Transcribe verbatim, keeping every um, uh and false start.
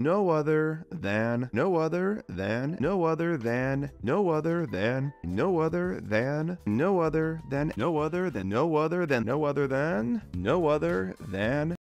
no other than, no other than, no other than, no other than, no other than, no other than, no other than, no other than, no other than, no other than.